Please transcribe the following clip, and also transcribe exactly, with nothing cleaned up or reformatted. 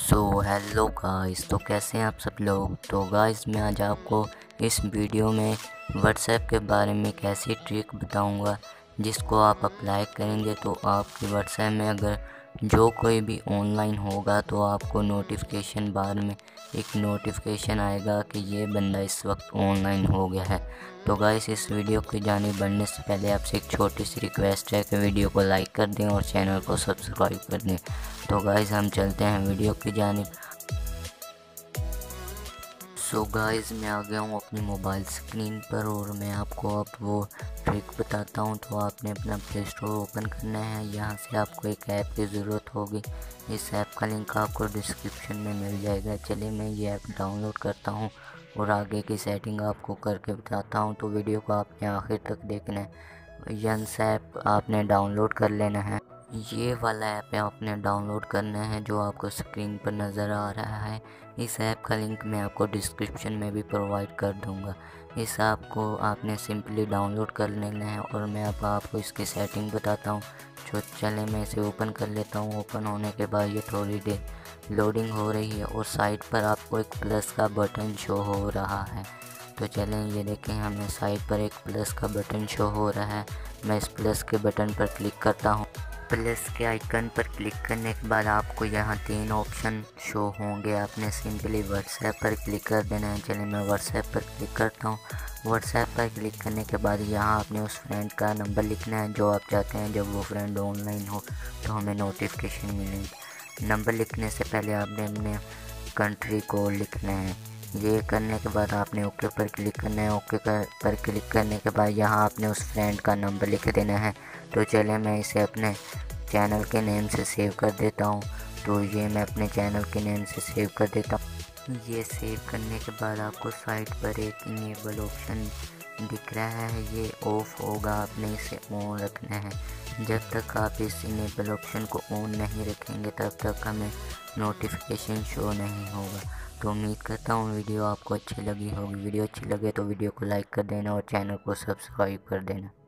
So hello guys, तो कैसे हैं आप सब लोग। तो गाइस मैं आज आपको इस वीडियो में व्हाट्सएप के बारे में एक ऐसी ट्रिक बताऊंगा जिसको आप अप्लाई करेंगे तो आपके व्हाट्सएप में अगर जो कोई भी ऑनलाइन होगा तो आपको नोटिफिकेशन बार में एक नोटिफिकेशन आएगा कि ये बंदा इस वक्त ऑनलाइन हो गया है। तो गाइस इस वीडियो की जानिब बढ़ने से पहले आपसे एक छोटी सी रिक्वेस्ट है कि वीडियो को लाइक कर दें और चैनल को सब्सक्राइब कर दें। तो गाइस हम चलते हैं वीडियो की जानिब। सो गाइस मैं आ गया हूँ अपनी मोबाइल स्क्रीन पर और मैं आपको अब वो ट्रिक बताता हूँ। तो आपने अपना प्ले स्टोर ओपन करना है। यहाँ से आपको एक ऐप की ज़रूरत होगी। इस ऐप का लिंक आपको डिस्क्रिप्शन में मिल जाएगा। चलिए मैं ये ऐप डाउनलोड करता हूँ और आगे की सेटिंग आपको करके बताता हूँ। तो वीडियो को आपने आखिर तक देखना है। यंस ऐप आपने डाउनलोड कर लेना है। ये वाला ऐप आपने डाउनलोड करना है जो आपको स्क्रीन पर नज़र आ रहा है। इस ऐप का लिंक मैं आपको डिस्क्रिप्शन में भी प्रोवाइड कर दूंगा। इस ऐप को आपने सिंपली डाउनलोड कर लेना है और मैं अब आपको इसकी सेटिंग बताता हूँ। जो चले मैं इसे ओपन कर लेता हूँ। ओपन होने के बाद ये थोड़ी देर लोडिंग हो रही है और साइड पर आपको एक प्लस का बटन शो हो रहा है। तो चलें ये देखें, हमें साइड पर एक प्लस का बटन शो हो रहा है। मैं इस प्लस के बटन पर क्लिक करता हूँ। प्लस के आइकन पर क्लिक करने के बाद आपको यहाँ तीन ऑप्शन शो होंगे। आपने सिंपली व्हाट्सएप पर क्लिक कर देना है। चलिए मैं व्हाट्सएप पर क्लिक करता हूँ। व्हाट्सएप पर क्लिक करने के बाद यहाँ आपने उस फ्रेंड का नंबर लिखना है जो आप चाहते हैं जब वो फ्रेंड ऑनलाइन हो तो हमें नोटिफिकेशन मिले। नंबर लिखने से पहले आपने अपने कंट्री कोड लिखना है। ये करने के बाद आपने ओके पर क्लिक करना है। ओके कर, पर क्लिक करने के बाद यहाँ आपने उस फ्रेंड का नंबर लिख देना है। तो चलिए मैं इसे अपने चैनल के नेम से सेव कर देता हूँ। तो ये मैं अपने चैनल के नेम से सेव कर देता हूँ। ये सेव करने के बाद आपको साइड पर एक इनेबल ऑप्शन दिख रहा है, ये ऑफ होगा, आपने इसे ऑन रखना है। जब तक आप इस इनेबल ऑप्शन को ऑन नहीं रखेंगे तब तक हमें नोटिफिकेशन शो नहीं होगा। तो उम्मीद करता हूँ वीडियो आपको अच्छी लगी होगी। वीडियो अच्छी लगे तो वीडियो को लाइक कर देना और चैनल को सब्सक्राइब कर देना।